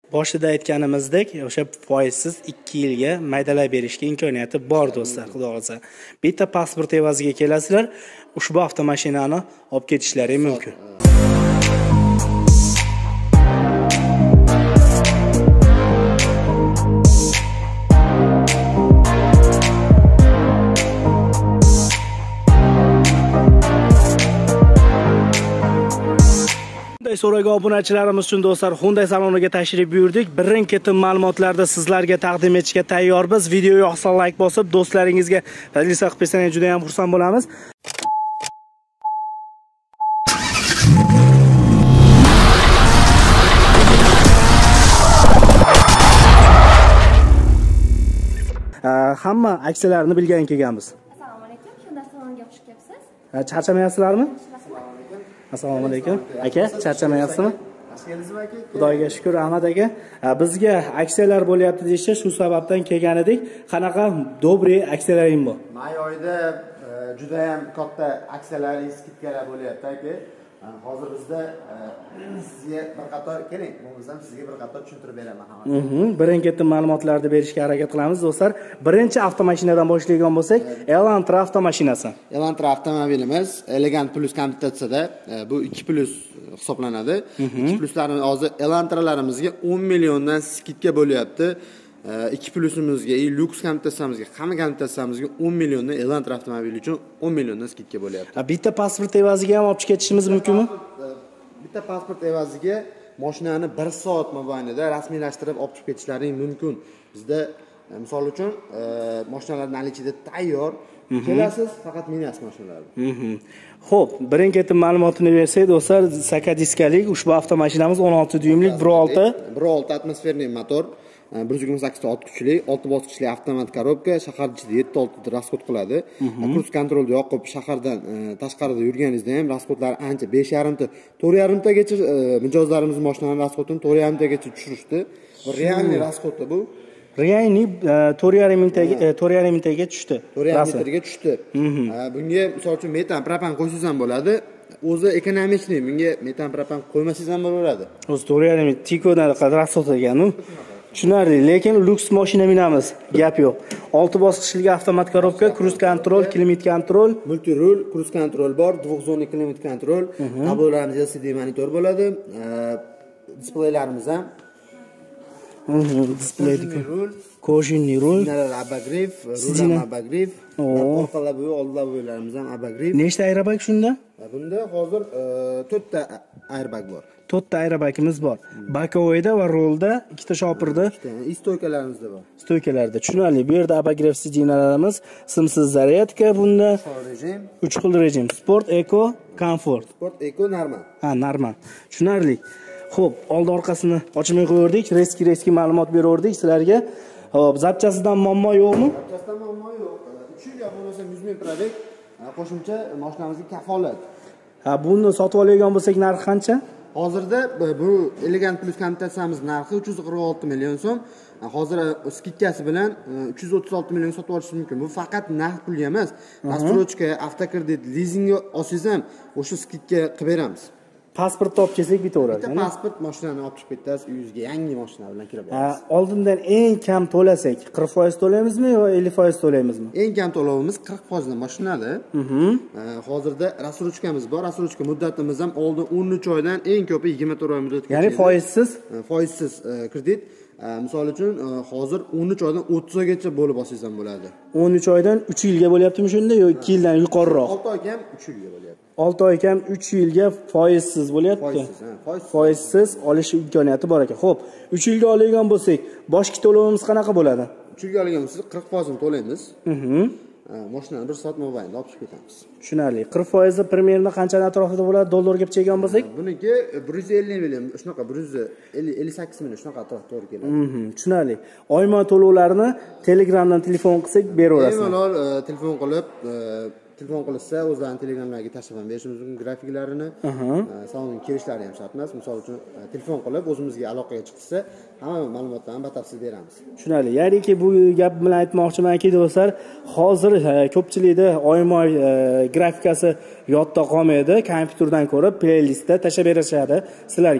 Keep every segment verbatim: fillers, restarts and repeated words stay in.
Boshida aytganimizdek, o'sha foizsiz ikki yilga maydalab berishga imkoniyati bor do'stlar, xudo xolasa. Bitta pasport evaziga kelasizlar, ushbu avtomashinani olib ketishlari mumkin. So'raga obunachilarimiz uchun do'stlar, Hyundai saloniga tashrif buyurdik. Birin-ketin ma'lumotlarda sizlarga taqdim etishga tayyormiz. Video yoqsa like bosib, do'stlaringizga taklif qilib bersangiz juda ham xursand bo'lamiz. Hamma aksiyalarni bilgan kelganmiz. Assalomu alaykum. Hyundai saloniga xush kelibsiz. Charchamayapsizlarmi? Assalomu alaykum. Aka, charchamayapsizmi? Xudoga shukr, Ahmad aka. Bizga aksiyalar bo'lyapti deyishdi, shu sababdan kelgan edik. Qanaqa dobri aksiyalaring bor? May oyida juda ham katta aksiyalar, skidkalar bo'lyapti aka. Hozir bizda sizga bir qator keling, bo'lmasam sizga bir qator tushuntirib beraman hammasini. Birin-ketin ma'lumotlarni berishga harakat qilamiz do'stlar. Birinchi avtomashinadan boshlaydigan bo'lsak, Elantra avtomashinasi. Elantra avtomobilimiz Elegant Plus komplektatsiyada, bu ikki plus hisoblanadi. ikki pluslarni hozir Elantralarimizga o'n milliondan skidka bo'lyapti. ikki plusimizga, Lux komplektatsiyamizga, hamma komplektatsiyamizga o'n milliondan Elantra avtomobili uchun o'n milliondan skidka bo'lyapti. Bitta pasport evaziga ham olib ketishimiz mumkinmi? Bitta pasport evaziga mashinani bir soat mobaynida rasmiylashtirib olib chiqib ketishlaring mumkin. Bizda misol uchun mashinalar nalichida tayyor. Kelasiz, faqat minasiz mashinalarni. Xo'p, birin-ketin ma'lumotini bersak do'stlar, sakadiskalik ushbu avtomashinamiz o'n olti dyumlik bir olti bir olti atmosferniy motor. bir yuz yigirma sakkiz ta ot kuchli, olti bosqichli avtomat korobka, shahar ichida yetti olti rasxod qiladi. Kruz kontrolda yoqib, shahardan tashqarida yurganingizda ham rasxodlar ancha besh yarim ta, to'rt yarim tagacha mijozlarimiz mashinaning rasxodini to'rt yarim tagacha tushirishdi. Realniy rasxodda bu. Realniy to'rt yarim mingtaga to'rt yarim mingtaga tushdi. to'rt yarim mingtaga tushdi. Bunga misol uchun metan propan qo'ysangiz ham bo'ladi. O'zi ekonomiklik, bunga metan propan qo'ymasangiz ham bo'laveradi. O'zi to'rt yarim ming tikodan rasxod ekan-ku. Tushunarli, lekin luks mashina minamiz, gap yo'q. olti bosqichli avtomat korobka, kruz kontrol, klimat kontrol, multi rul, kruz kontrol bor, to'rt zonli klimat kontrol, tablolarimiz L C D monitor bo'ladi. Displeylarimiz ham displey rul, kojinli rul, abagriv, rul abagriv, orqalar bo'yi, oldlar bo'ylarimiz ham abagriv. Nechta airbag shunda? Bunda hozir to'rt ta airbag bor. to'rt ta airbagimiz bor. Bakovoyda va rolda ikkita shopirda, stoykalarimizda bor. Stoykalarda. Tushunarli. Bu yerda abagriv sidinalarimiz, simsiz zaryadka, bunda rejim, uch xil rejim: sport, eko, komfort. Sport, eko, normal. Ha, normal. Tushunarli. Xo'p, oldi orqasini ochmay qo'ydik, reski-reski ma'lumot berdik sizlarga. Xo'p, zapchasidan muammo yo'qmi? Zapchasidan muammo yo'q. uch yilga bo'lmasa yuz ming probek, qo'shimcha mashinamizga kafolat. Ha, buni sotib oladigan bo'lsak narxi qancha? Hozirda bu Elegant Plus komplektatsiyamiz narxi uch yuz qirq olti million so'm. Hozir skidkasi bilan uch yuz o'ttiz olti million sotib olishingiz mumkin. Bu faqat naqd pulga emas, rastrojka, avtokredit, lizingga olsangiz ham o'sha skidka qilib beramiz. Pasportni olib kelsak bitaveradi. Bitta pasport mashinani olib chiqib ketasiz, uyingizga yangi mashina bilan kirib borasiz. Oldindan eng kam to'lasak qirq foiz to'laymizmi yo ellik foiz to'laymizmi? Eng kam to'lovimiz qirq foiz dan boshlanadi. Hozirda rastrojkamiz bor. Rastrojka muddatimiz ham oldin o'n uch oydan eng ko'pi yigirma to'rt oy muddatga. Ya'ni foizsiz, foizsiz kredit. Misol uchun hozir o'n uch oydan o'ttiz oygacha bo'lib olsangiz ham bo'ladi. o'n uch oydan uch yilga bo'lyaptimi shunda yo ikki yildan yuqoriroq? olti oy kam uch yilga bo'lyapti. olti oy kam uch yilga foizsiz bo'lyapti. Foizsiz, foizsiz olish imkoniyati bor ekan. Xo'p, uch yilga oladigan bo'lsak, boshqa to'lovimiz qanaqa bo'ladi? uch yilga oladigan bo'lsak qirq foiz ni to'laymiz. Mashinani bir soat mobaynida olib chiqib ketamiz. Tushunarli. qirq foiz primyerni qanchaning atrofida bo'ladi dollarga pichagan bo'lsak? Buniki bir yuz ellik million, shunaqa bir yuz ellik ellik sakkiz million shunaqa atrofda to'g'ri keladi. Tushunarli. Oyma to'lovlarni Telegramdan telefon qilsak beraverasiz. Bemalol telefon qilib, telefon qilsa o'zlarining telegramlariga tashlab berishimiz mumkin grafiklarini. Salonga kelishlari ham shart emas. Misol uchun telefon qilib o'zimizga aloqaga chiqsa, hamma ma'lumotlarni batafsil beramiz. Tushunarli. Ya'niki bu gap bilan aytmoqchimanki do'stlar, hozir ko'pchilikda oymoy grafikasi yodda qolmaydi, kompyuterdan ko'rib playlistda tashlab berishadi sizlarga.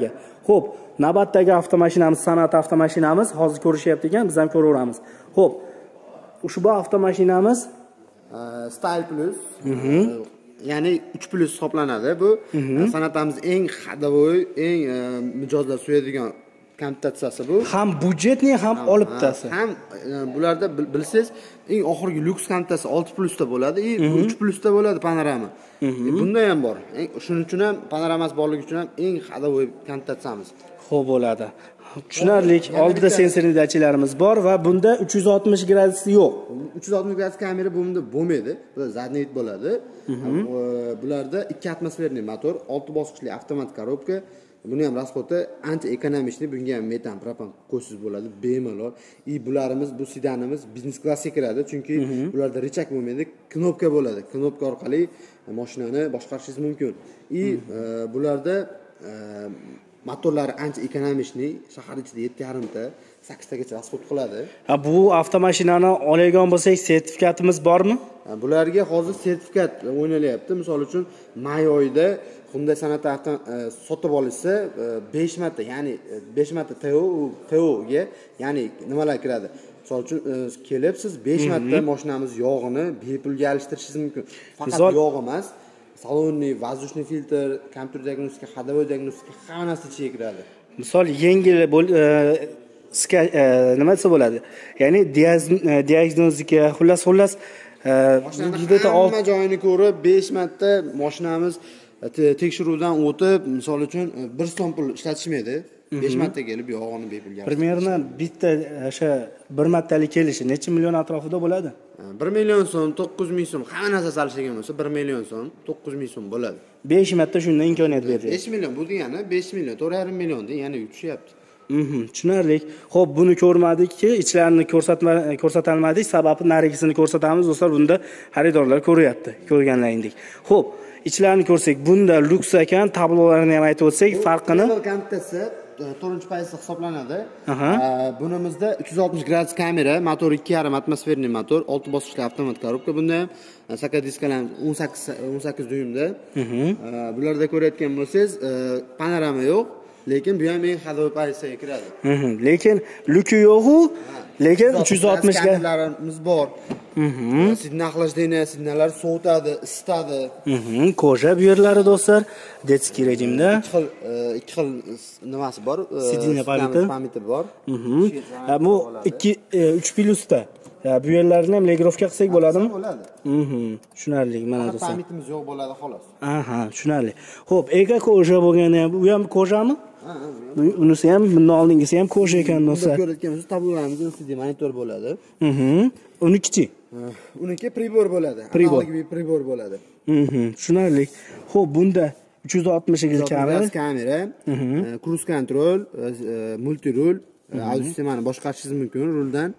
Xo'p, navbatdagi avtomashinamiz san'at avtomashinamiz hozir ko'rishyapti ekan, biz ham ko'raveramiz. Xo'p, ushbu avtomashinamiz Style Plus. Ya'ni uch plus hisoblanadi. Bu san'atimiz eng hadavoy, eng mijozlar suyadigan komplektatsiyasi bu. Ham budjetni, ham olibtasi. Ham bularda bilsangiz, eng oxirgi lyuks komplektatsiya olti plus da bo'ladi, bu uch plus da bo'ladi panorama. Bunda ham bor. Shuning uchun ham panoramasi borligi uchun ham eng hadavoy komplektatsiyamiz. Xo'p bo'ladi. Tushunarli. Oldida sensorli datchiklarimiz bor va bunda uch yuz oltmish gradus yo'q. uch yuz oltmish gradus kamera bunda bo'lmaydi. Bu zadniy bo'ladi. Bularda ikki atmosferniy motor, olti bosqichli avtomat korobka. Buni ham rasxodi ancha ekonomishli, bunga ham metan, propan qo'shsiz bo'ladi, bemalol. И bularimiz, bu sedanimiz biznes klassga kiradi, chunki bularda richak bo'lmaydi, knopka bo'ladi. Knopka orqali mashinani boshqarishingiz mumkin. И bularda motorlari ancha ekonomishli, shahar ichida yetti yarim ta, sakkiz tagacha rasxod qiladi. Ha, bu avtomashinani oladigan bo'lsak, sertifikatimiz bormi? Bularga hozir sertifikat o'ynalyapti. Misol uchun, may oyida Hyundai san'at avto sotib olishsa besh marta, ya'ni besh marta T O T O ga, ya'ni nimalar kiradi? Misol uchun kelib siz besh marta mashinamiz yog'ini bepulga alishtirishingiz mumkin. Faqat yog' emas, salonni, воздушный filtr, kompyuter diagnostika, ходовой diagnostika hamma narsa ichiga kiradi. Misol yengil nima desa bo'ladi? Ya'ni diagnostika, xullas xullas juda hamma joyini ko'rib besh marta mashinamiz tekshiruvdan o'tib, misol uchun bir so'm pul ishlatishmaydi. besh marta kelib yog'ini bepulga. Примерно bitta o'sha bir martalik kelishi necha million atrofida bo'ladi? bir million so'm, to'qqiz ming so'm, hamma narsa solishgan bo'lsa bir million so'm, to'qqiz ming so'm bo'ladi. besh marta shundan imkoniyat beradi. besh million bu degani besh million, to'rt yarim millionni yana yutishyapti. Mhm, tushunarli. Xo'p, buni ko'rmadikki, ichlarini ko'rsatma ko'rsatolmadik, sababi narigisini ko'rsatamiz, do'stlar, bunda xaridorlar ko'ryapti, ko'rganlaringdek. Xo'p, ichlarini ko'rsak, bunda luks ekan, tablolarini ham aytib o'tsak, farqini. Komplektatsiya to'rtinchi paysi hisoblanadi. Bunimizda uch yuz oltmish gradus kamera, motor ikki yarim atmosferniy motor, olti bosqichli avtomat korobka. Bunda ham sakkiz diskalarimiz o'n sakkiz dyuymda. Bularda ko'rayotgan bo'lsangiz, panorama yo'q, lekin bu ham eng hadavoy paysiga kiradi. Lekin luki yo'q-ku, lekin uch yuz oltmish kameralarimiz bor. Sidna охлаждение, sidnalar sovutadi, isitadi. Koja bu yerlari do'stlar, detskiy rejimda. ikki xil nimasi bor? Sidna parametri bor. Bu ikki uch plusda. Bu yerlarni ham legrovka qilsak bo'ladimi? Bo'ladi. Tushunarli, mana do'stlar. Parametrimiz yo'q bo'ladi xolos. Aha, tushunarli. Xo'p, ega koja bo'lgani ham, bu ham kojami? Ha, bunisi ham, bundan oldingisi ham koja ekan do'stlar. Ko'rayotganimiz tablolarimiz L C D monitor bo'ladi. Mhm. Uniki-chi? Uniki pribor bo'ladi. Pribor. Analogik pribor bo'ladi. Mhm, tushunarli. Xo'p, bunda uch yuz oltmish kamera, kamera, cruise control, multi rul, audio sistemani boshqarishingiz mumkin ruldan.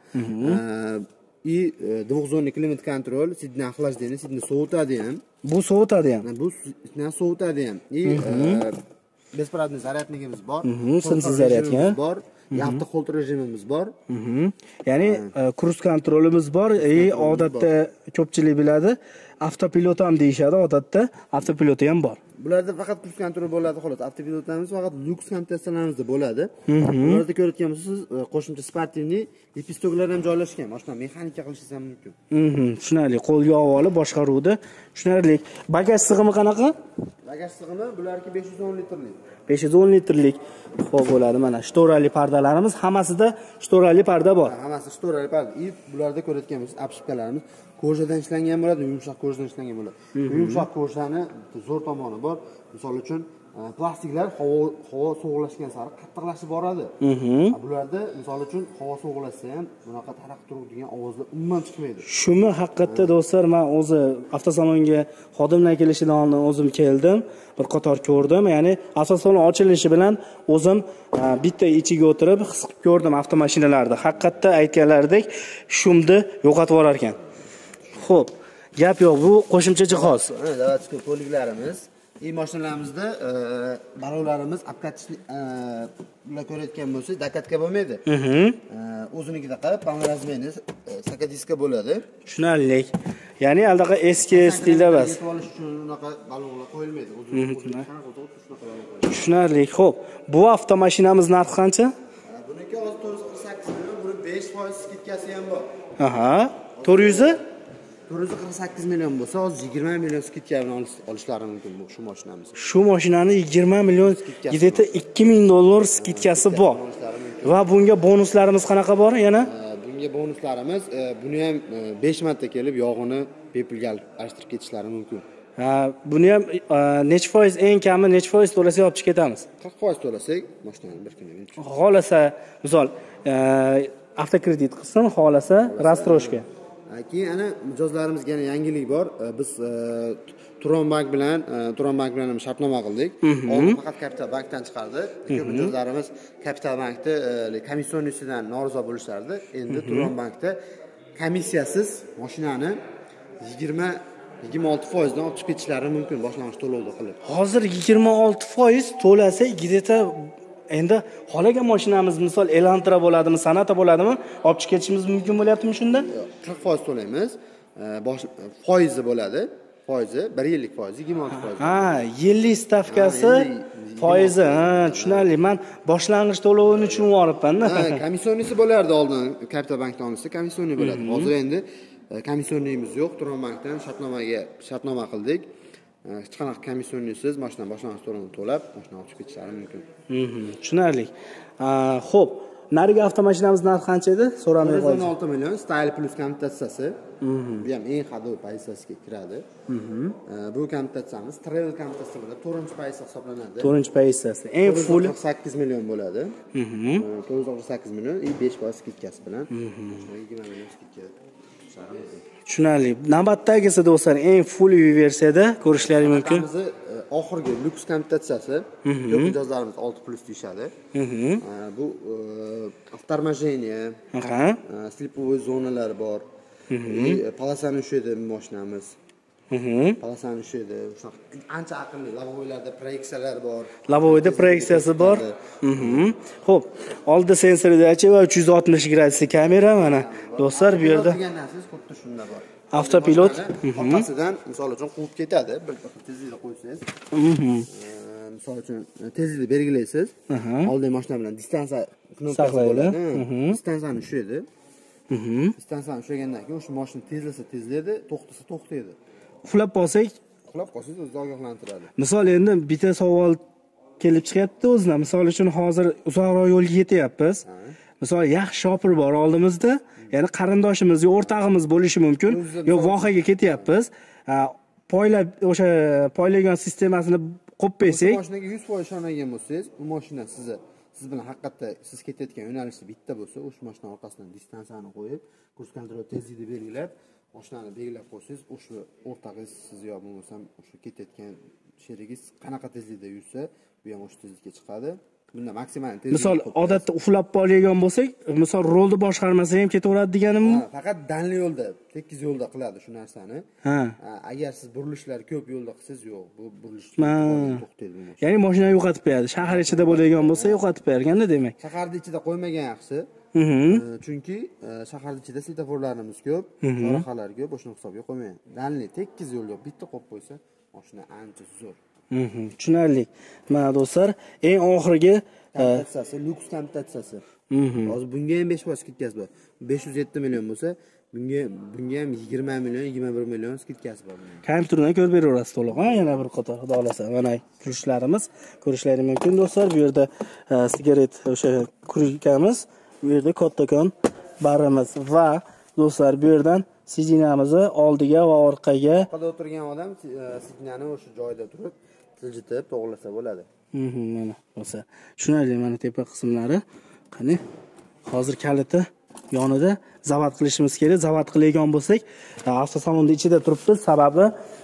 И двухзонный klimat kontrol, sidni охлаждение, sidni sovutadi ham. Bu sovutadi ham. Bu sidni sovutadi ham. И беспроводный zaryadligimiz bor. Simsiz zaryadka bor. Yapti holter rejimimiz bor. Ya'ni cruise kontrolimiz bor. E odatda ko'pchilik biladi, avtopilot ham deyshadi, odatda avtopiloti ham bor. Bularda faqat cruise kontrol bo'ladi, xolos. Avtopilotlarimiz faqat lyuks komplektatsiyalarimizda bo'ladi. Bularda ko'rayotgan bo'lsangiz, qo'shimcha sportivniy lipistoklar ham joylashgan. Mashina mexanika qilishingiz ham mumkin. Mhm, tushunarli. Qo'lga olib boshqaruvda tushunarli. Bagaj sig'imi qanaqa? Bagaj sig'imi bularki besh yuz o'n litrlik. besh yuz o'n litrlik. Xo'p bo'ladi, mana shtorali pardalarimiz, hammasida shtorali parda bor. Hammasi shtorali parda. И bularda ko'rayotgan bo'lsangiz, apshipkalarimiz ko'rjadan ishlangan bo'ladi, yumshoq ko'rjadan ishlangan bo'ladi. Yumshoq ko'rjani zo'r tomoni bor. Misol uchun plastiklar havo havo sovuqlashgan sari qattiqlashib boradi. Bularda misol uchun havo sovuqlashsa ham bunaqa taraq turadigan ovozlar umuman chiqmaydi. Shuni haqiqatda do'stlar, men o'zi avtosalonga xodimlar kelishidan oldin o'zim keldim, bir qator ko'rdim. Ya'ni avtosalon ochilishi bilan o'zim bitta ichiga o'tirib his qilib ko'rdim avtomashinalarda. Haqiqatda aytganlaridek shumni yo'qotib yuborar ekan. Xo'p, gap yo'q, bu qo'shimcha jihoz. Davatchi ko'liklarimiz. И mashinalarimizda balovlarimiz apkatishli ular ko'rayotgan bo'lsa, dakatka bo'lmaydi. O'zinikida panorazmeni sakadiska bo'ladi. Tushunarli. Ya'ni aldaqa eski stilda emas. Yetib olish uchun unaqa balovlar qo'yilmaydi. O'zini qanaqa shunaqa. Tushunarli. Xo'p, bu avtomashinamiz narxi qancha? Buniki hozir to'rt yuz qirq sakkiz million, buni besh foiz skidkasi ham bor. Aha, to'rt yuz to'rt yuz qirq sakkiz million bo'lsa, hozir yigirma million skidka bilan olishlari mumkin bu shu mashinamiz. Shu mashinani yigirma million, yigirma ikki ming dollar skidkasi bor. Va bunga bonuslarimiz qanaqa bor yana? Bunga bonuslarimiz, buni ham besh marta kelib yog'ini bepulga alishtirib ketishlari mumkin. Ha, buni ham necha foiz, eng kami necha foiz to'lasak olib chiqib ketamiz? qirq foiz to'lasak, mashinani bir kunda. Xohlasa, misol, avtokredit qilsin, xohlasa rastroshka. Keyin ana mijozlarimizga yana yangilik bor. Biz Turonbank bilan, Turonbank bilan ham shartnoma qildik. Oldin faqat Kapital bankdan chiqardi. Lekin mijozlarimiz Kapital bankda komissiyonisidan norozi bo'lishardi. Endi Turonbankda komissiyasiz mashinani yigirma yigirma olti foiz dan olib chiqib ketishlari mumkin boshlang'ich to'lovda qilib. Hozir yigirma olti foiz to'lasa, gideta endi xohlagan mashinamiz misol Elantra bo'ladimi, Sonata bo'ladimi, olib chiqib ketishimiz mumkin bo'lyaptimi shunda? qirq foiz to'laymiz. Bosh foizi bo'ladi. Foizi bir yillik foiz, yigirma olti foiz. Ha, yillik stavkasi foizi. Ha, tushunarli. Men boshlang'ich to'lovini tushunib olibman-da. Ha, komissiyonisi bo'lardi oldin, Kapital bankdan olsa komissiyoni bo'ladi. Hozir endi komissiyonimiz yo'q. Turonbankdan shartnomaga shartnoma qildik. Hech qanaqa komissiyonisiz mashina boshlang'ich to'lovini to'lab, mashina olib chiqib ketishlari mumkin. Mhm, tushunarli. Xo'p, narigi avtomashinamiz narxi qancha edi? So'ramay qoldim. o'n olti million Style Plus komutatsiyasi. Bu ham eng hadov pozitsiyasiga kiradi. Bu komutatsiyamiz Travel komutatsiyasi bo'ladi, to'rtinchi pozitsiya hisoblanadi. to'rtinchi pozitsiyasi. Eng full qirq sakkiz million bo'ladi. to'rt yuz qirq sakkiz million, besh foiz skidkasi bilan. yigirma million skidka. Tushunarli. Navbatdagisi do'stlar eng full versiyada ko'rishlaringiz mumkin. Bizni oxirgi lyuks komutatsiyasi, ko'p mijozlarimiz olti plus deyshadi. Bu avtomarjeniya, slipovoy zonalar bor. Palasani ushlaydi mashinamiz. Palasani ushlaydi. Ancha aqlli lavovoylarda proyeksiyalar bor. Lavovoyda proyeksiyasi bor. Xo'p, oldi sensordachi va uch yuz oltmish gradusli kamera mana. Do'stlar, bu yerda degan narsangiz xuddi shunda bor. Avtopilot orqasidan misol uchun quvib ketadi. Bir tezlikda qo'ysangiz. Misol uchun tezlikni belgilaysiz. Oldin mashina bilan distansiya knopkasi bo'ladi. Distansiyani ushlaydi. Distansiyani ushlagandan keyin o'sha mashina tezlasa tezlaydi, to'xtasa to'xtaydi. Uxlab qolsak, uxlab qolsangiz o'zi ogohlantiradi. Misol endi bitta savol kelib chiqyapti o'zidan. Misol uchun hozir uzoqroq yo'lga ketyapmiz. Misol yaxshi shopir bor oldimizda, ya'ni qarindoshimiz yo o'rtog'imiz bo'lishi mumkin. Yo vohaga ketyapmiz. Poylab o'sha poylagan sistemasini qo'yib qo'ysak, mashinaga yuz foiz ishongan bo'lsangiz, bu mashina sizni siz bilan haqiqatda siz ketayotgan yo'nalishda bitta bo'lsa, o'sha mashina orqasidan distansiyani qo'yib, kurs kontrol tezlikni belgilab, mashinani belgilab qo'ysangiz, o'sha o'rtog'ingiz siz yo bo'lmasam o'sha ketayotgan sherigingiz qanaqa tezlikda yursa, bu ham o'sha tezlikka chiqadi. Bunda maksimal tezlik. Misol odatda uxlab qolgan bo'lsak, misol rolni boshqarmasa ham ketaveradi deganimmi? Faqat danli yo'lda, tekis yo'lda qiladi shu narsani. Ha. Agar siz burilishlar ko'p yo'lda qilsangiz, yo'q, bu burilish to'xtaydi. Ya'ni mashina yo'qotib qo'yadi. Shahar ichida bo'lgan bo'lsa, yo'qotib qo'yarganda demak. Shaharda ichida qo'ymagan yaxshi. Chunki shaharda ichida svetoforlarimiz ko'p, chorrahalar ko'p, o'shani hisobga qo'ymayman. Danli tekis yo'lda bitta qo'yib qo'ysa, mashina ancha zo'r. Mhm, tushunarli. Mana do'stlar, eng oxirgi komutatsiyasi, lyuks komutatsiyasi. Hozir bunga ham besh foiz skidkasi bor. besh yuz yetti million bo'lsa, bunga bunga ham yigirma million, yigirma bir million skidkasi bor. Kompyuterdan ko'rib beraverasiz to'liq, ha, yana bir qator, xudo xolasa. Mana kurishlarimiz, ko'rishlaringiz mumkin do'stlar. Bu yerda sigaret o'sha kurikamiz, bu yerda kattakon barimiz va do'stlar, bu yerdan sidinamizni oldiga va orqaga orqada o'tirgan odam sidinani o'sha joyida turib tiljitib to'g'rilasa bo'ladi. Mhm, mana bo'lsa. Tushunarli, mana tepa qismlari. Qani, hozir kaliti yonida zavat qilishimiz kerak. Zavat qilgan bo'lsak, avtosalonning ichida turibdi. Sababi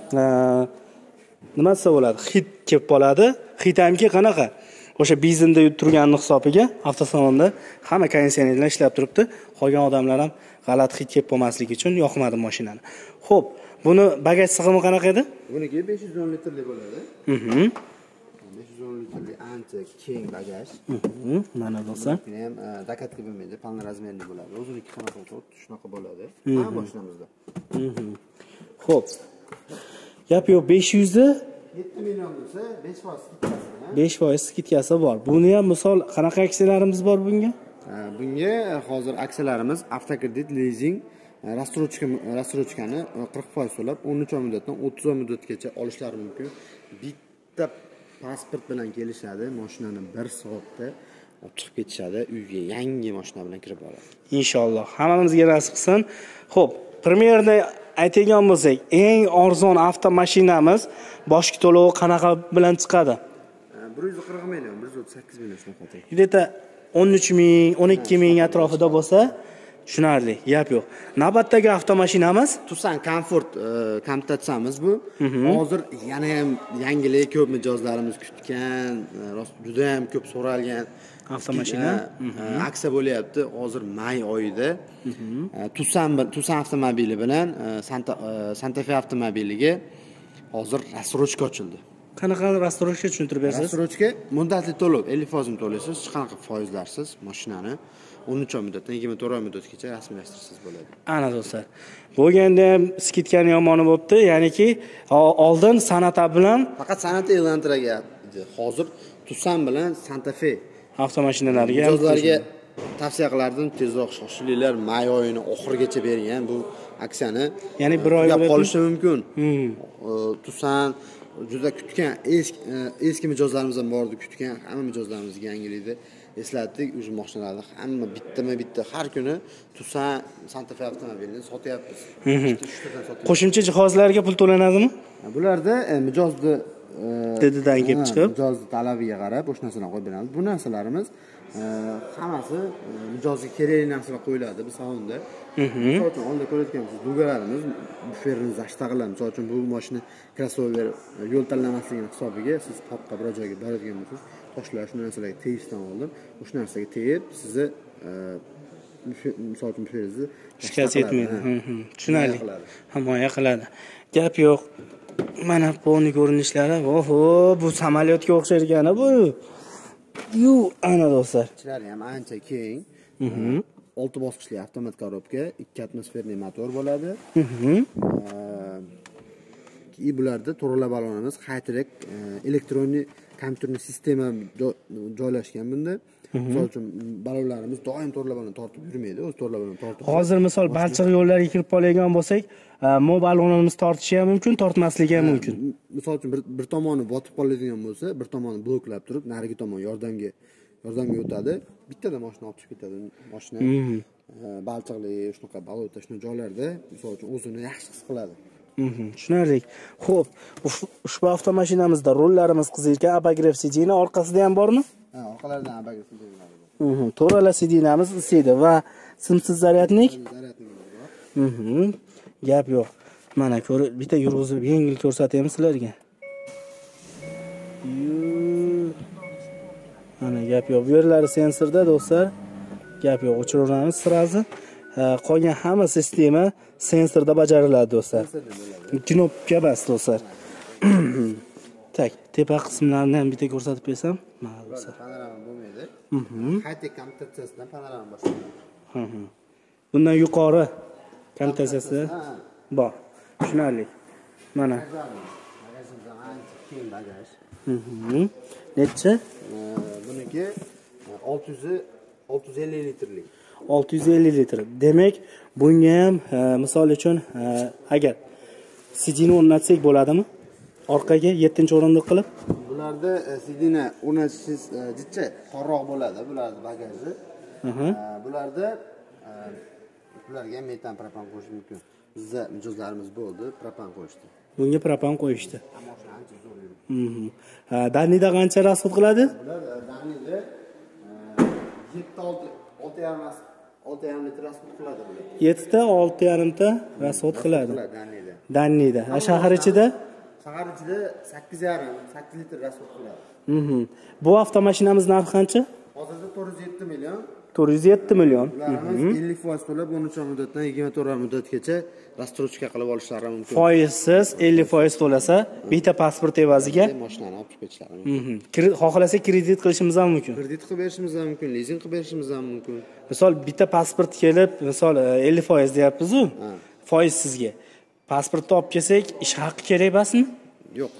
nima desa bo'ladi? Hid kelib qoladi. Hid hamki qanaqa? O'sha benzinda turganning hisobiga avtosalonda hamma konditsionerlar ishlab turibdi. Qolgan odamlar ham g'alati hid kelib qolmasligi uchun yoqmadi mashinani. Xo'p, buni bagaj sig'imi qanaqa edi? Buniki besh yuz o'n litrli bo'ladi. Mhm. besh yuz o'n litrli ancha keng bagaj. Mhm. Mana bo'lsa. Buni ham dakatka bo'lmaydi, palni razmerli bo'ladi. O'ziniki qanaqa bo'lsa, shunaqa bo'ladi. Ha, mashinamizda. Mhm. Xo'p. Gap yo'q, besh yuz ni yetti million bo'lsa, besh foiz skidkasi bilan besh foiz skidkasi bor. Buni ham misol qanaqa aksiyalarimiz bor bunga? Bunga hozir aksiyalarimiz avtokredit, leasing, rassrochka rassrochkani qirq foiz to'lab o'n uch oy muddatdan o'ttiz oy muddatgacha olishlari mumkin. Bitta pasport bilan kelishadi, mashinani bir soatda olib chiqib ketishadi, uyga yangi mashina bilan kirib oladi. Inshaalloh hammamizga nasib qilsin. Xo'p, primerni aytadigan bo'lsak, eng arzon avtomashinamiz boshqa to'lovi qanaqa bilan chiqadi? bir yuz qirq million, bir yuz o'ttiz sakkiz million shunaqa. Где-то o'n uch ming, o'n ikki ming atrofida bo'lsa, tushunarli, gap yo'q. Navbatdagi avtomashinamiz Tucson Comfort komplektsamiz bu. Hozir yana ham yangilik, ko'p mijozlarimiz kutgan, rost juda ham ko'p so'ralgan avtomashina aksiya bo'lyapti. Hozir may oyida Tucson Tucson avtomobili bilan Santa Santa Fe avtomobiliga hozir rassrochka ochildi. Qanaqa rassrochka tushuntirib berasiz? Rassrochka muddatli to'lov ellik foiz to'laysiz, hech qanaqa foizlarsiz mashinani o'n uch oy muddatdan yigirma to'rt oy muddatgacha rasmiylashtirsangiz bo'ladi. Ana do'stlar. Bo'lganda ham skidkani yomoni bo'pti, ya'niki oldin Sanata bilan faqat Sanata e'lon qilgan. Hozir Tucson bilan Santa Fe avtomashinalariga mijozlarga tavsiya qilardim, tezroq shoshilinglar, may oyini oxirigacha bering bu aksiyani. Ya'ni bir oy bo'lib qolishi mumkin. Tucson juda kutgan eski eski mijozlarimiz ham bor edi, kutgan hamma mijozlarimizga yangilikni eslatdik. O'sha mashinalarni hamma bittama-bitta har kuni Tucson Santa Fe avtomobilini sotyapmiz. Qo'shimcha jihozlarga pul to'lanadimi? Bularda mijozni dedidan kelib chiqib, mijozni talabiga qarab o'sha narsalarni qo'yib beramiz. Bu narsalarimiz hammasi mijozga kerakli narsalar qo'yiladi bu salonda. Misol uchun onda ko'rayotgansiz dugalarimiz, buferni zashtag'lar, misol uchun bu mashina crossover yo'l tanlamasligini hisobiga siz toqqa bir joyga boradigan bo'lsangiz, toshlar shu narsalarga tegishdan oldin o'sha narsaga tegib sizni misol uchun buferingizni shikast etmaydi. Tushunarli. Himoya qiladi. Gap yo'q. Mana poni ko'rinishlari, oho, bu samolyotga o'xshar ekan bu. Yu, ana do'stlar. Ichlari ham ancha keng. olti bosqichli avtomat korobka, ikki atmosferli motor bo'ladi. И bularda to'rala balonimiz, high-tech elektronik kompyuter sistema joylashgan bunda. Misol uchun balonlarimiz doim to'rala balon tortib yurmaydi, o'z to'rala balon tortib. Hozir misol balchiq yo'llarga kirib qolgan bo'lsak, mo balonimiz tortishi ham mumkin, tortmasligi ham mumkin. Misol uchun bir, bir tomoni botib qoladigan bo'lsa, bir tomoni bloklab turib, narigi tomon yordamga yordamga o'tadi. Bittada mashina olib chiqib ketadi. Mashina balchiqli, shunaqa balota, shuna joylarda misol uchun o'zini yaxshi his qiladi. Tushunarli. Xo'p, ushbu avtomashinamizda rollarimiz qizilga, abagrev sidina orqasida ham bormi? Ha, orqalaridan abagrev sidinalar bor. Mhm, to'rala sidinamiz isiydi va simsiz zaryadnik. Mhm. Gap yo'q. Mana ko'rib, bitta yurg'izib yengil ko'rsataymi sizlarga. Mana gap yo'q. Bu yerlari sensorda do'stlar. Gap yo'q. O'chiraveramiz sirazi. Qolgan hamma sistema sensorda bajariladi do'stlar. Knopka bas do'stlar. Tak, tepa qismlarini ham bitta ko'rsatib bersam, mana do'stlar. Panorama bo'lmaydi. High-tech komplektatsiyasidan panorama boshlanadi. Bundan yuqori komplektatsiyasi bor. Tushunarli. Mana. Bagajimizda ancha keng bagaj. Mhm. Necha? Buniki olti yuz olti yuz ellik litrlik. olti yuz ellik litr. Demak, bunga ham misol uchun agar sidina o'rnatsak bo'ladimi? Orqaga yettinchi o'rindiq qilib. Bularda sidina o'rnatishingiz jicha torroq bo'ladi, bularning bagaji. Bularda bularga metan propan qo'shish mumkin. Bizda mijozlarimiz bo'ldi, propan qo'yishdi. Bunga propan qo'yishdi. Mhm. Danida qancha rasxod qiladi? Bular Danida yetti olti olti yarim olti yarim litr rasxod qiladi bular. yetti ta olti yarim ta rasxod qiladi. Danida. Danida. A shahar ichida? Shahar ichida sakkiz yarim sakkiz litr rasxod qiladi. Mhm. Bu avtomashinamiz narxi qancha? Hozirda to'rt yuz yetti million. to'rt yuz yetti million. Ularimiz ellik foiz to'lab o'n uch oy muddatdan yigirma to'rt oy muddatgacha rassrochka qilib olishlari mumkin. Foizsiz ellik foiz to'lasa, bitta pasport evaziga mashinani olib chiqib ketishlari mumkin. Mhm. Xohlasa kredit qilishimiz ham mumkin. Kredit qilib berishimiz ham mumkin, lizing qilib berishimiz ham mumkin. Misol bitta pasport kelib, misol ellik foiz deyapmiz-ku. Foiz sizga. Pasportni olib kelsak, ish haqi kerak emasmi? Yo'q.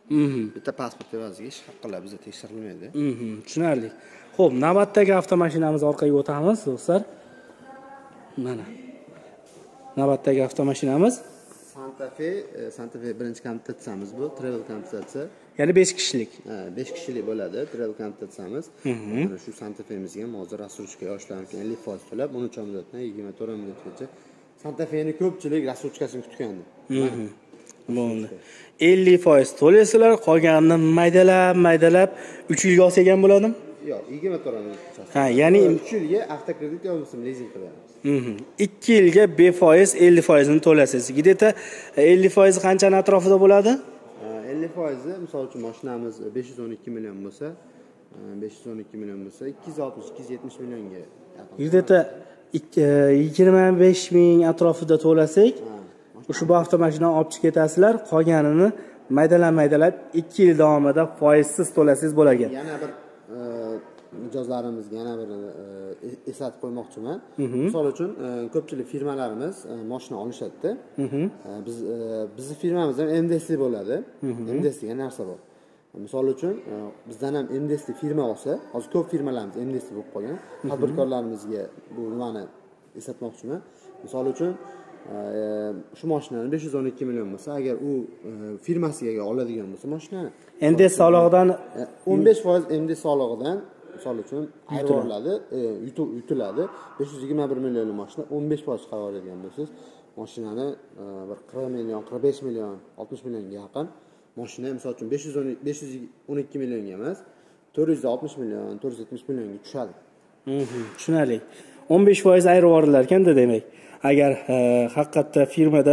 Mhm. Bitta pasport evaziga ish haqqilari bizda tekshirilmaydi. Mhm, tushunarli. Xo'p, navbatdagi avtomashinamiz orqaga o'tamiz, do'stlar. Mana. Navbatdagi avtomashinamiz Santa Fe, e, Santa Fe birinchi komplektatsiyamiz bu, travel komplektatsiya. ya'ni besh kishilik. Ha, besh kishilik bo'ladi, travel komplektatsiyamiz. Mana shu Santa Fe'mizga ham hozir rastruchka yoshlar uchun ellik foiz to'lab, o'n uch muddatdan yigirma to'rt muddatgacha. Santa Fe'ni ko'pchilik rastruchkasini kutgandi. Bo'ldi. ellik foiz to'laysizlar, qolganini maydalab, maydalab uch yilga olsak ham bo'ladimi? Yo'q, yigirma to'rt muddatgacha. Ha, ya'ni uch yilga avtokredit yoki lizing qilamiz. Mhm. ikki yilga befoiz ellik foiz ni to'lasiz. Gideta ellik foiz qanchani atrofida bo'ladi? ellik foiz misol uchun mashinamiz besh yuz o'n ikki million bo'lsa, besh yuz o'n ikki million bo'lsa, ikki yuz oltmish ikki yuz yetmish millionga yaqin. Gideta yigirma besh ming atrofida to'lasak, ushbu avtomashinani olib chiqib ketasizlar, qolganini maydalab-maydalab ikki yil davomida foizsiz to'lasiz bo'lar ekan. Yana bir mijozlarimizga yana bir eslatib qo'ymoqchiman. Misol uchun ko'pchilik firmalarimiz mashina olishadi. Biz bizning firmamiz ham M D S bo'ladi. M D S degan narsa bor. Misol uchun bizdan ham M D S firma olsa, hozir ko'p firmalarimiz M D S bo'lib qolgan. Tadbirkorlarimizga bu nimani eslatmoqchiman. Misol uchun shu mashinani besh yuz o'n ikki million bo'lsa, agar u firmasiga oladigan bo'lsa mashinani M D S solig'idan o'n besh foiz M D S solig'idan misol uchun ayriladi, yutiladi. besh yuz yigirma bir millionlik mashina o'n besh foiz chiqarib oladigan bo'lsangiz, mashinani bir qirq million, qirq besh million, oltmish millionga yaqin mashina misol uchun besh yuz o'n ikki millionga emas, to'rt yuz oltmish million, to'rt yuz yetmish millionga tushadi. Mhm, tushunarli. o'n besh foiz ayirib yubordilar ekanda demak. Agar haqiqatda firmada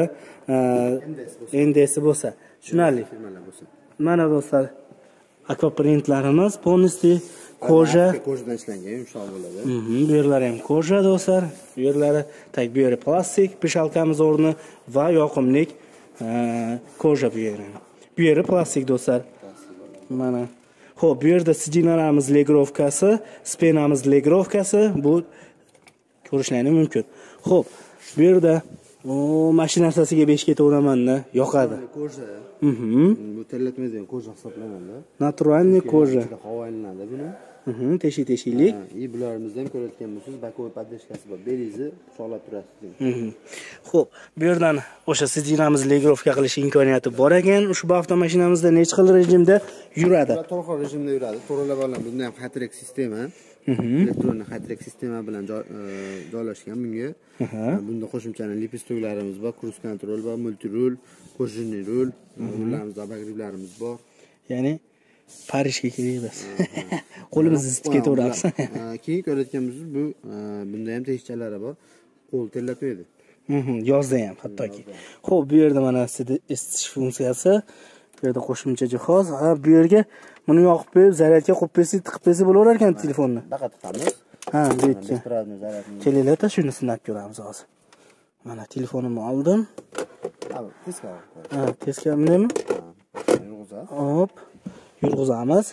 M D S bo'lsa, tushunarli. Firmalar bo'lsa. Mana do'stlar, akvaprintlarimiz polностью koja, kojadan ishlangan, yumshoq bo'ladi. Mhm, bu yerlari ham koja do'stlar. Bu yerlari tak bu yeri plastik, pishalkamiz o'rni va yoqimlik koja bu yeri. Bu yeri plastik do'stlar. Mana. Xo'p, bu yerda sidinalarimiz legrovkasi, spenamiz legrovkasi, bu ko'rishlaringiz mumkin. Xo'p, bu yerda o mashina narsasiga besh ketaveraman-da, yoqadi. Koja. Mhm. Bu terlatmaydigan koja hisoblanadi. Naturalniy koja. Havo aylanadi buni. Mhm, teshi-teshiklik. И bularimizni ham ko'rayotgan bo'lsangiz, bakovoy podдержкасы bor. Belizni sog'lab turasiz. Mhm. Xo'p, bu yerdan o'sha sidinamiz legrovka qilish imkoniyati bor ekan. Ushbu avtomashinamizda necha xil rejimda yuradi? To'rt xil rejimda yuradi. To'g'rilab olingan. Bunda ham high-track sistema, elektron high-track sistema bilan joylashgan bunga. Bunda qo'shimchalar lipistoklarimiz bor, cruise control va multi-rul, qo'shimcha rul, rullarimiz, abagривlarimiz bor. Ya'ni Parijga kelaymiz. Qo'limizni isitib ketaveramiz. Keyin ko'rayotgan bo'lsangiz, bu bunda ham tekshirlari bor. Qo'l terlatmaydi. Mhm, yozda ham hattoki. Xo'p, bu yerda mana isitish funksiyasi, bu yerda qo'shimcha jihoz. Ha, bu yerga buni yoqib qo'yib, zaryadga qo'yib qo'ysangiz, tiqib qo'ysa bo'laver ekan telefonni. Faqat tiqamiz. Ha, bu yerga. Kelinglar-da, shuni sinab ko'ramiz hozir. Mana telefonimni oldim. Ha, teskari. Ha, teskari nima? Yurg'izamiz. Hop. Yurg'izamiz.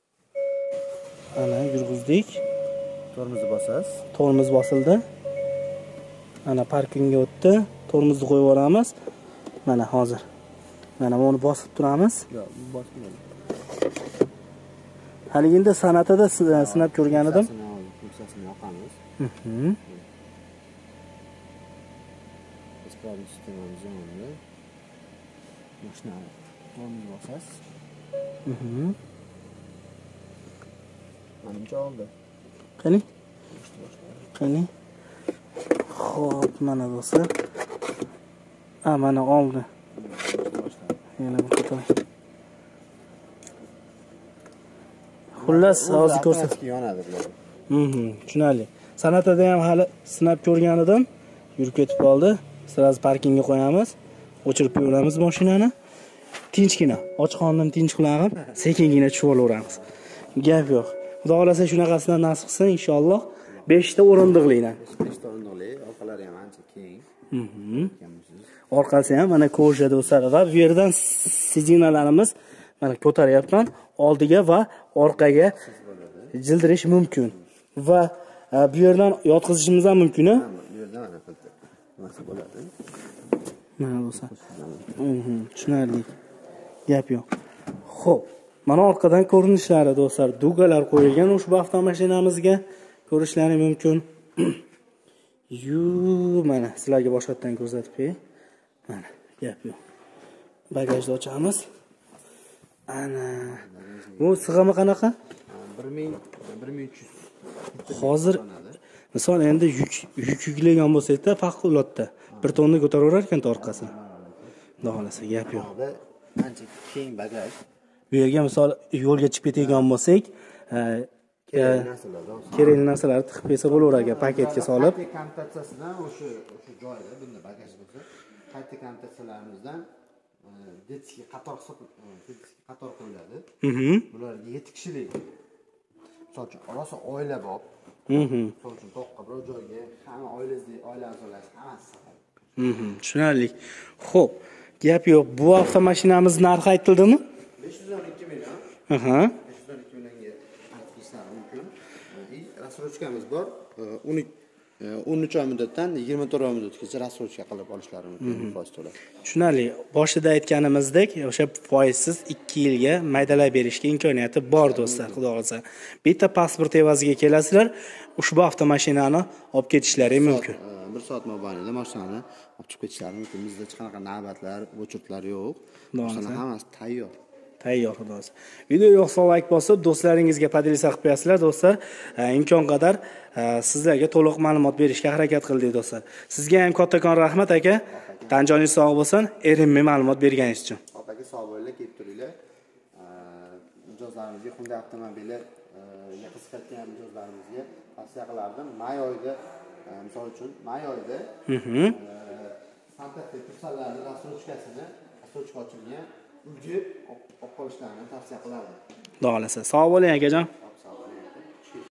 Ana, yurg'izdik. Tormozni bosasiz. Tormoz bosildi. Mana parkingga o'tdi. Tormozni qo'yib yuboramiz. Mana hozir. Mana buni bosib turamiz. Yo'q, bosmaydi. Haligida san'atida sinab ko'rgan edim. Funksiyasini yoqamiz. Mhm. Ispravni sistemamiz yonida. Mashina tormozni bosasiz. Mhm. Menimcha oldi. Qani? Qani? Xo'p, mana do'stlar. Ha, mana oldi. Yana bir ko'taring. Xullas, hozir ko'rsatib yonadi bular. Mhm, tushunarli. San'atida ham hali sinab ko'rgan edim. Yurib ketib qoldi. Siraz parkingga qo'yamiz. O'chirib qo'yamiz mashinani. Tinchgina, ochiqxondan tinch qilib, sekingina tushib olaveramiz. Gap yo'q. Xudo xolasa shunaqasidan nasib qilsin inshaalloh. besh ta o'rindiqlikdan. besh ta o'rindiqli, orqalari ham ancha keng. Mhm. Orqasi ham mana koja do'stlar va bu yerdan sidinalarimiz mana ko'taryapman. Oldiga va orqaga jildirish mumkin. Va bu yerdan yotqizishimiz ham mumkin-a? Bu yerdan mana filtr narsa bo'ladi. Mana do'stlar. Mhm, tushunarli. Gap yo'q. Xo'p, mana orqadan ko'rinishlari do'stlar, dugalar qo'yilgan ushbu avtomashinamizga ko'rishlaringiz mumkin. Yu, mana sizlarga boshqatdan ko'rsatib qo'yay. Mana, gap yo'q. Bagajni ochamiz. Ana. Bu sig'imi qanaqa? bir ming bir ming uch yuz. Hozir misol endi yuk yuk yuklagan bo'lsa-da, favqulodda bir tonna ko'taraverar ekan orqasini. Xudo xolasa gap yo'q. Ancha keng bagaj. Bu yerga misol yo'lga chiqib ketadigan bo'lsak, kerakli narsalarni tiqib qo'ysa bo'laverar ekan, paketga solib. Qayta konnotatsiyasidan o'sha o'sha joyda bunda bagaj bo'lsa, qayta konnotatsiyalarimizdan detskiy qator detskiy qator qo'yiladi. Mhm. Bularga yetti kishilik. Misol uchun, rosa oila bor. Mhm. Misol uchun to'qqa biror joyga hamma oilangizni, oila a'zolaringiz hammasi sig'adi. Mhm. Tushunarli. Xo'p, gap yo'q. Bu avtomashinamiz narxi aytildimi? besh yuz o'n ikki million. Aha. besh yuz o'n ikki millionga qilishlar mumkin. Rassrochkamiz bor. o'n uch oy muddatdan yigirma to'rt oy muddatgacha rassrochka qilib olishlari mumkin foiz to'lab. Tushunarli. Boshida aytganimizdek, o'sha foizsiz ikki yilga maydalab berishga imkoniyati bor do'stlar, xudo xolasa. Bitta pasport evaziga kelasizlar, ushbu avtomashinani olib ketishlari mumkin. bir soat mobaynida mashinani olib chiqib ketishlari mumkin. Bizda hech qanaqa navbatlar, o'chirtlar yo'q. Mashina hammasi tayyor. Tayyor xudosi. Video yoqsa like bosib, do'stlaringizga podelitsiya qilib qo'yasizlar do'stlar. Imkon qadar sizlarga to'liq ma'lumot berishga harakat qildik do'stlar. Sizga ham kattakon rahmat aka. Tanjoningiz sog' bo'lsin, erinmay ma'lumot berganingiz uchun. Aka sog' bo'linglar, kelib turinglar. Mijozlarimizga Hyundai avtomobili qiziqayotgan mijozlarimizga tavsiya qilardim. May oyida, misol uchun, may oyida Mhm. Santa Fe Tucsanlarning rassrochkasini, rassrochka ochilgan uyga olib qolishlarini tavsiya qilardim. Xudo xolasa. Sog' bo'ling akajon.